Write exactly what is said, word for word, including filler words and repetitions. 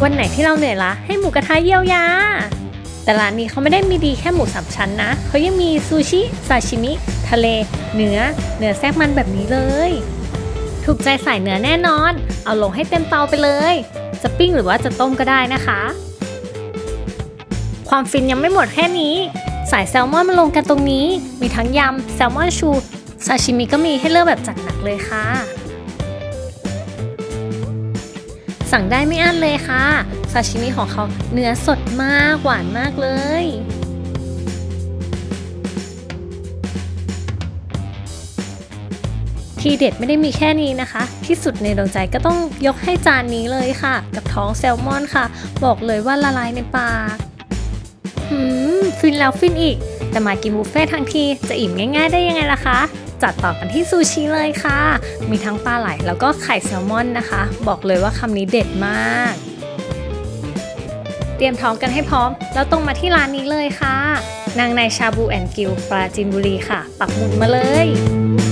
วันไหนที่เราเหนื่อยล้าให้หมูกระทะเยียวยาแต่ร้านนี้เขาไม่ได้มีดีแค่หมูสามชั้นนะเขายังมีซูชิซาชิมิทะเลเนื้อเนื้อแทรกมันแบบนี้เลยถูกใจสายเนื้อแน่นอนเอาลงให้เต็มเตาไปเลยจะปิ้งหรือว่าจะต้มก็ได้นะคะความฟินยังไม่หมดแค่นี้สายแซลมอนมาลงกันตรงนี้มีทั้งยำแซลมอนชูซาชิมิก็มีให้เลือกแบบจัดหนักเลยค่ะสั่งได้ไม่อั้นเลยค่ะซาชิมิของเขาเนื้อสดมากหวานมากเลยทีเด็ดไม่ได้มีแค่นี้นะคะที่สุดในดวงใจก็ต้องยกให้จานนี้เลยค่ะกับท้องแซลมอนค่ะบอกเลยว่าละลายในปากหืมฟินแล้วฟินอีกแต่มากินบุฟเฟ่ทั้งทีจะอิ่มง่ายๆได้ยังไงล่ะคะจัดต่อกันที่ซูชิเลยค่ะมีทั้งปลาไหลแล้วก็ไข่แซลมอนนะคะบอกเลยว่าคำนี้เด็ดมากเตรียมท้องกันให้พร้อมแล้วตรงมาที่ร้านนี้เลยค่ะนางในชาบูแอนด์กิลปราจีนบุรีค่ะปักหมุดมาเลย